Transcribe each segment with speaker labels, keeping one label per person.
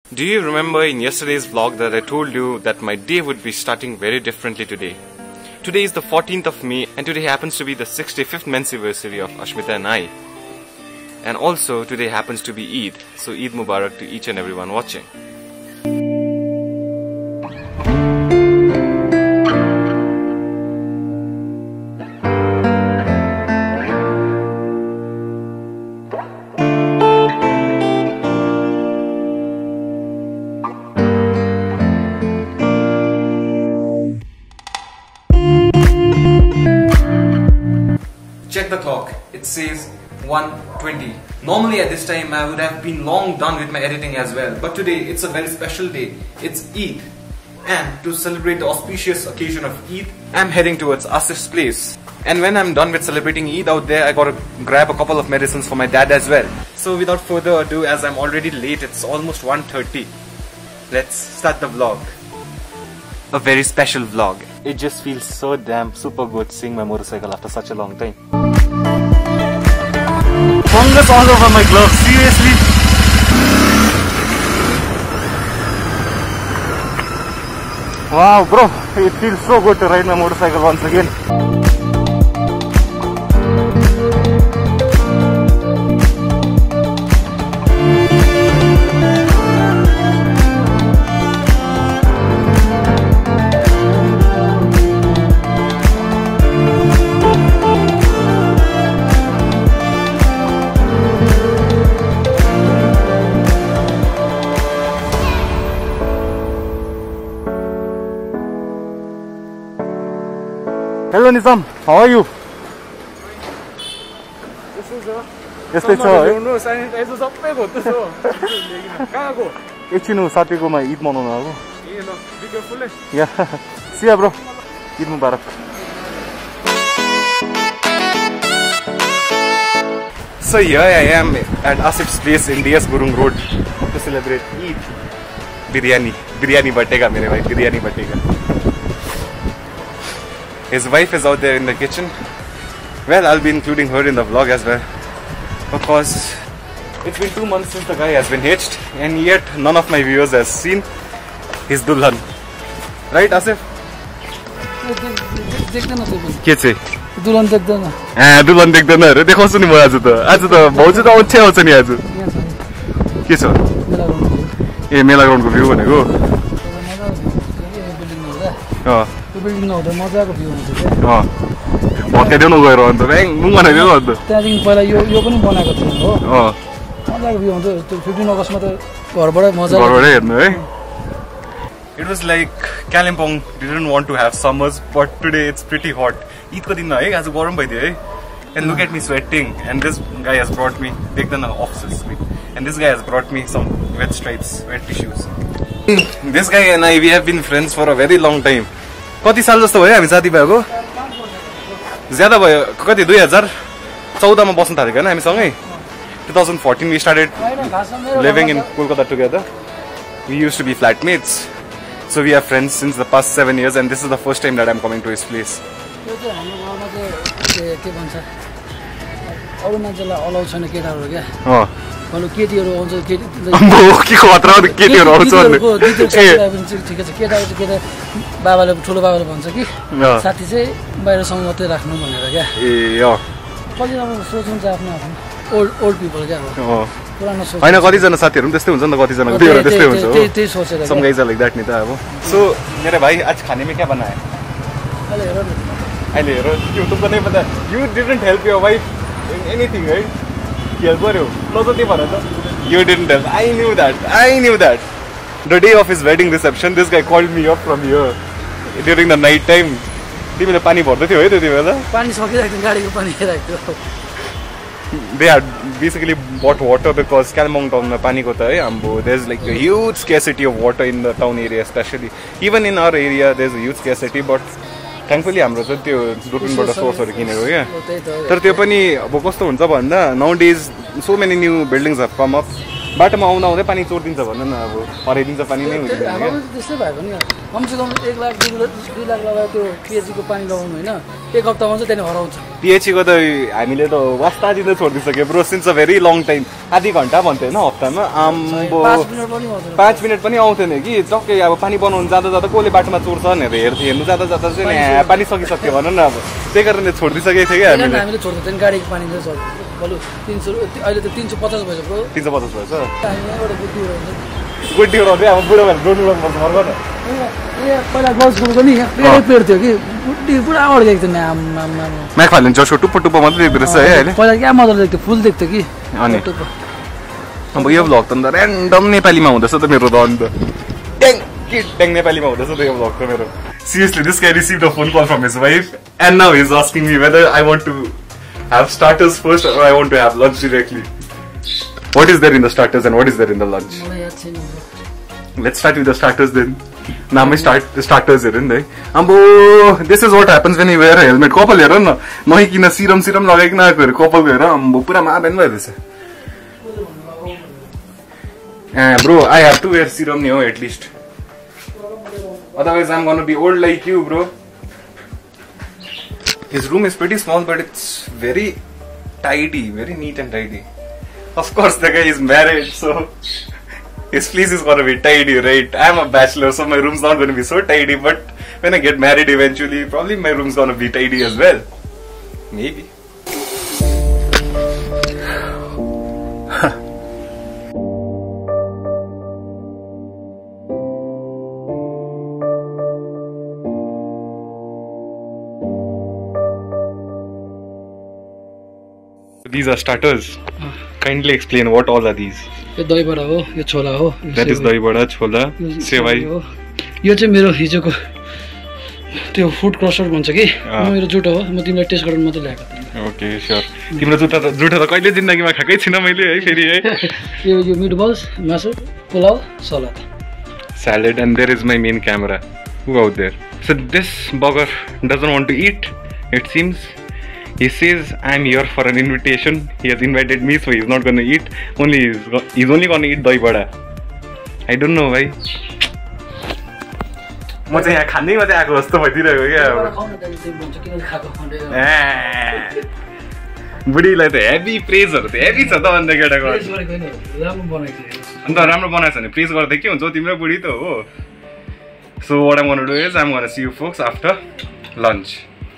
Speaker 1: Do you remember in yesterday's vlog that I told you that my day would be starting very differently today? Today is the 14th of May and today happens to be the 65th anniversary of Ashmita and I. And also today happens to be Eid, so Eid Mubarak to each and everyone watching. Check the clock, it says 1:20. Normally at this time I would have been long done with my editing as well, but today it's a very special day. It's Eid, and to celebrate the auspicious occasion of Eid, I'm heading towards Asif's place. And when I'm done with celebrating Eid out there, I gotta grab a couple of medicines for my dad as well. So without further ado, as I'm already late, it's almost 1:30. Let's start the vlog. A very special vlog. It just feels so damn super good seeing my motorcycle after such a long time. Fungus all over my gloves, seriously? Wow bro, it feels so good to ride my motorcycle once again. Hello Nizam, how are you? यस्तै छ है एकछिन साथीकोमा ईद मनाउन आएको या सिया bro Eid Mubarak. So here I am at Asif's place in DS Gurung Road to celebrate Eid. Biryani batega mere bhai, biryani batega. His wife is out there in the kitchen. Well, I'll be including her in the vlog as well, because it's been 2 months since the guy has been hitched and yet none of my viewers has seen his dulhan. Right Asif? के चाहिँ
Speaker 2: दुल्हन देख्दैन
Speaker 1: दुल्हन देख्दैन अरे देखाउँछु नि म आज त भाउजू त आउँछ आउँछ नि आज के छ ए मेला ग्राउन्डको भ्यू भनेको भत्काइदेऊ न गएर अन्त मुङ बनाइदेऊ न अन्त
Speaker 2: त्यहाँदेखि पहिला यो पनि बनाएको थियो हो मजाको भ्यू हुन्छ त्यो 15 अगस्टमा त घरबाटै
Speaker 1: हेर्नु है. It was like Kalimpong didn't want to have summers, but today it's pretty hot. Eid ko din na hai, आज गरम भइदियो है. And look at me sweating, and this guy has brought me, देख्दैन offices में, and this guy has brought me some wet stripes, wet tissues. This guy and I, we have been friends for a very long time. कति साल जस्तो भयो हामी साथी भएको? ज्यादा भयो, कति 2014 मा बस्न थालेको हैन हामी सँगै. 2014 we started living in Kolkata together. We used to be flatmates. So we are friends since the past 7 years, and this is the first time that I'm coming to his place.
Speaker 2: बाबाले ठुलो बाबाले भन्छ कि साथी चाहिँ बाहिरसँग मात्रै राख्नु भनेर क्या.
Speaker 1: ए अ
Speaker 2: कति राम्रो सोच्नुहुन्छ आफ्नो ओल्ड पिपल क्या हो. पुरानो सोच
Speaker 1: हैन, कतिजना साथीहरु पनि त्यस्तै हुन्छ नि त, कतिजनाको त्यही त्यस्तै हुन्छ हो.
Speaker 2: त्यही सोचेर
Speaker 1: some guys are like that नि त अब. सो मेरे भाई आज खाने में क्या बना है? अहिले हेरो त्यो तुमको नहीं पता. You didn't help your wife in anything, right? Help गर्यो ल त त्यो भन त. You didn't help. I knew that. The day of his wedding reception, this guy called me up from here during the night time. तिमीले पानी भर्दै थियौ है त्यति बेला?
Speaker 2: पानी सकिरहेको थियो, गाडीको पानी हेरेको.
Speaker 1: They had basically bought water because Kalimpong town paniko ta hai ambo. There's like a huge scarcity of water in the town area, especially. Even in our area, there's a huge scarcity, but thankfully हाम्रो चाहिँ त्यो दुर्पिनबाट सोर्सहरु किनेको क्या. तर त्यो पनि अब कस्तो हुन्छ भन्दा nowadays so many new buildings have come up बाटोमा आउँदा आउँदै पानी चोरिदिन्छ भन्नु न अब हराइदिन्छ पानी नै हुँदैन
Speaker 2: त्यस्तै भएको नि कमसेकम 1 लाख 2 लाख लगाएर त्यो पिएचईको पानी लगाउनु होइन 1 हप्तामा चाहिँ त्यहाँ हराउँछ
Speaker 1: पिएचईको त हामीले त वास्ता दिँदै छोडिदिइसक्यो bro since a very long time आधी घन्टा भन्थ्यो होइन हप्तामा आम्बो 5 मिनट पनि आउँथेन कि टक्कै अब पानी बनाउनु जाँदा जाँदा कसले बाटोमा चोर्छ भनेर हेर्नु जाँदा जाँदा चाहिँ पानी सकिसक्यो भनौँ न अब त्यही कारणले छोडिदिइसकेको थियो क्या
Speaker 2: हामीले छोड्दै त्यहाँ गाडीको पानी चाहिँ बलु 300 अहिले त 350 भएछ ब्रो
Speaker 1: 350 भएछ
Speaker 2: एउटा गुड्डी हुन्छ
Speaker 1: गुड्डी उडाउँदै अब बुढो भएर जोड्नु लाग्नुपर्छ घरमा त
Speaker 2: पहिला गर्ल्सको पनि पेडै पेड थियो कि गुड्डी पुरा अड्केको थियो
Speaker 1: म्याकफार्लेन चर्चको टुप्पो टुप्पो मात्रै देख्दो रहेछ है अहिले
Speaker 2: पहिला क्या मजाले देख्थ्यो फुल देख्थ्यो कि
Speaker 1: अनि अब यो भ्लग त अन्त ऱ्यान्डम नेपालीमा हुँदैछ त मेरो त अन्त ट्याङ नेपालीमा हुँदैछ त यो भ्लग त मेरो Seriously, this guy received a phone call from his wife and now he's asking me whether I want to have starters first or I want to have lunch directly. What is there in the starters and what is there in the lunch? Let's start with the starters then. Now my starters here, right? Ambo, this is what happens when you wear a helmet. Couple here, no? No, he kina serum lagaik na kare. Couple here, ambo pura maa ben bhai this. Bro, I have to wear serum now at least. Otherwise, I'm gonna be old like you, bro. His room is pretty small, but it's very tidy, very neat and tidy. Of course, the guy is married, so his place is gonna be tidy, right? I'm a bachelor, so my room's not gonna be so tidy, but when I get married eventually, probably my room's gonna be tidy as well. Maybe. These are starters. Kindly explain what all are these.
Speaker 2: यो दही बडा हो यो छोला हो
Speaker 1: That is दही बडा छोला सेवाई
Speaker 2: यो चाहिँ मेरो हिजोको त्यो फुड क्रसर भन्छ कि मेरो जुटो हो म तिमीलाई टेस्ट गर्न मात्रै ल्याएको थिएँ
Speaker 1: ओके स्योर तिम्रो जुटो त कहिले जिन्दगीमा खाकै छैन मैले है फेरि है
Speaker 2: यो मिटबल्स मासु pulao salad
Speaker 1: salad and there is my main camera who out there so this bugger doesn't want to eat it seems he says I'm here for an invitation he has invited me so he's not going to eat he's only going to eat dahi bada I don't know why म चाहिँ यहाँ खानै मात्रै आएको जस्तो भइदिरहेको क्या बुढीलाई त हेभी प्रेजहरू त हेभी छ त अन्त केटाको अन्त राम्रो बनाएछ भने प्रेज गर्दा के हुन्छ तिम्रो बुढी त हो so what I'm gonna do is I'm gonna see you folks after lunch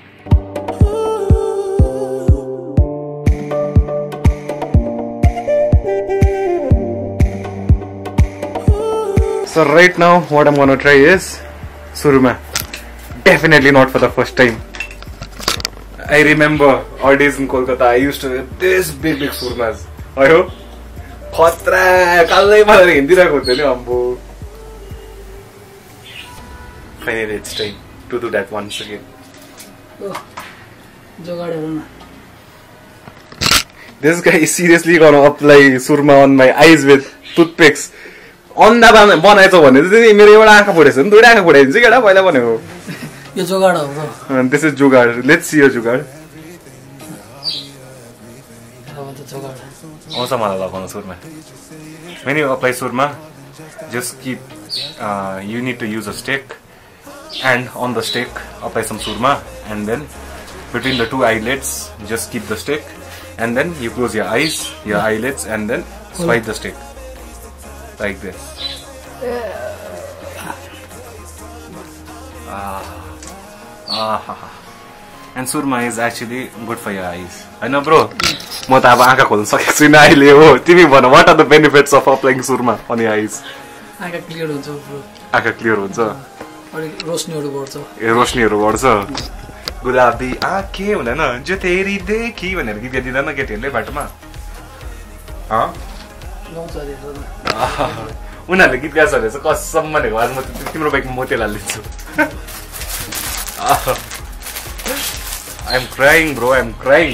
Speaker 1: So right now what I'm gonna try is surma. Definitely not for the first time. I remember our days in Kolkata. I used to have this big surmas. Ayo, khatra, kalai malai hindirako hunthyo ni ambo. Finally, it's time to do that once again. This guy is seriously gonna apply surma on my eyes with toothpicks. अन्डा बनाएछ भने चाहिँ मेरो एउटा आँखा फुटेछ नि दुईटा आँखा फुटाइदिन्छ केटा पहिला भनेको
Speaker 2: यो जुगाड हो
Speaker 1: this is jugaad let's see your jugaad आउँछ मलाई लगाउन सुरमा when you apply surma just keep you need to use a stick and on the stick apply some surma and then between the two eyelids just keep the stick and then you close your eyes your eyelids and then swipe the stick like this and surma is actually good for your eyes I know bro म त अब आँखा खोल्न सकेको छैन अहिले हो तिमी भन what are the benefits of applying surma on your eyes
Speaker 2: आँखा क्लियर हुन्छ ब्रो
Speaker 1: आँखा क्लियर हुन्छ
Speaker 2: अनि रोशनीहरु बढ्छ
Speaker 1: ए रोशनीहरु बढ्छ गुलाबी आँखे हुँदैन जो तेरी देखी भनेर गीत गाइदिँदैन केटीहरुले बाटोमा उनीहरूले गीत गाछ भने चाहिँ कसम भनेको आज म तिम्रो बाइकमा मोतेल हालिदिन्छु I'm crying bro I'm crying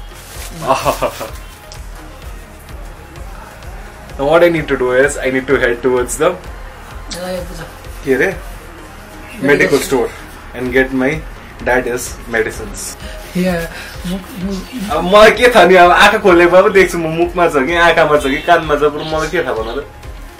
Speaker 1: Now what I need to do is I need to head towards the medical store and get my That is medicines.
Speaker 2: Yeah.
Speaker 1: मलाई के थाहा नि अब आँखा खोलेको अब देख्छु म मुखमा छ कि आँखामा छ कि कानमा छ ब्रो मलाई के थाहा भन त.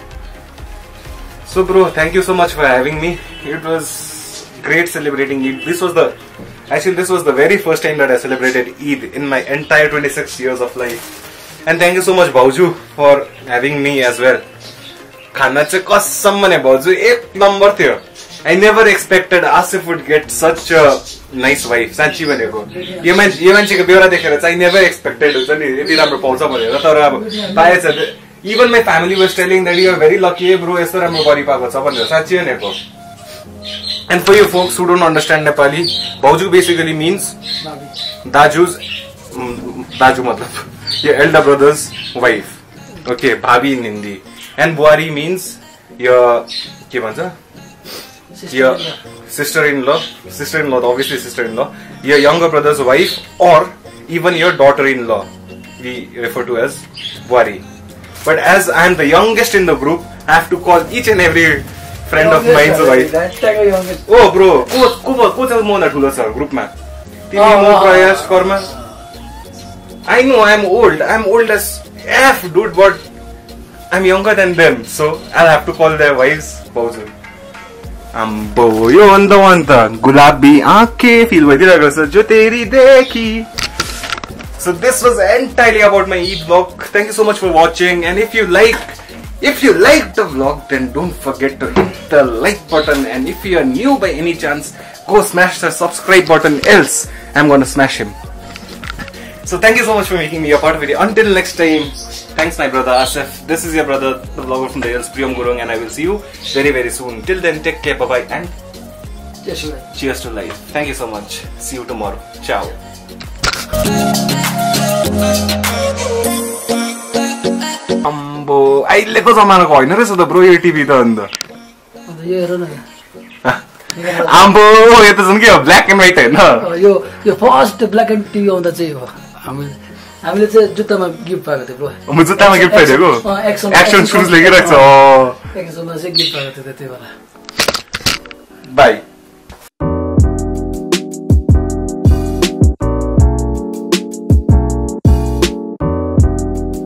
Speaker 1: So bro, thank you so much for having me. It was great celebrating Eid. This was the very first time that I celebrated Eid in my entire 26 years of life. And thank you so much Bauju for having me as well. खाना चाहिँ कसम भने भाउजू एक number थियो. I never expected Asif would get such a nice wife. साँच्ची भनेको यो मान्छेको बेहोरा देखेर चाहिँ I never expected हुन्छ नि यति राम्रो पाउँछ भनेर. तर अब पाएछ. Even my family was telling that you are very lucky bro, यस्तो राम्रो बडी पाएको छ भनेर. साँच्ची भनेको. And for you folks who don't understand Nepali, Bauju basically means दाजु मतलब your elder brother's wife. Okay, bhabi in Hindi. And Buari means your के भन्छ? Your sister-in-law, obviously sister-in-law, your younger brother's wife, or even your daughter-in-law, we refer to as Buari. But as I am the youngest in the group, I have to call each and every friend of mine's wife. Oh bro, को छ म भन्दा ठुलो छ ग्रुपमा? तिमी म प्रयास Karma. I know I'm old as F dude, but I'm younger than them, so I'll have to call their wives Bauju. Ambo yo anta gulabi aankhein feel bhaidiraeko cha jo teri dekhi. So this was entirely about my Eid vlog. Thank you so much for watching, and if you liked the vlog, then don't forget to hit the like button, and if you are new by any chance, go smash the subscribe button, else I'm gonna smash him. So thank you so much for making me a part of it. Until next time, thanks my brother Asif. This is your brother, the vlogger from the hills, Priyam Gurung, and I will see you very very soon. Till then, take care, bye bye, and cheers to life. Thank you so much. See you tomorrow. Ciao. अम्बो अहिलेको जमानाको होइन रहेछ त bro यो TV त अन्त.
Speaker 2: यो हेर न
Speaker 1: आम्बो यो त जुन के हो ब्ल्याक एन्ड व्हाइट होइन.
Speaker 2: यो फर्स्ट ब्ल्याक एन्ड टिभी आउँदा चाहिँ हो हामीले चाहिँ जुत्तामा गिफ्ट पाएको थियो ब्रो.
Speaker 1: म जुत्तामा गिफ्ट पाइदिएको एक्सन सुज लेखिरहेको छ.
Speaker 2: एक्सनमा चाहिँ गिफ्ट पाएको थियो त्यति बेला.
Speaker 1: बाई.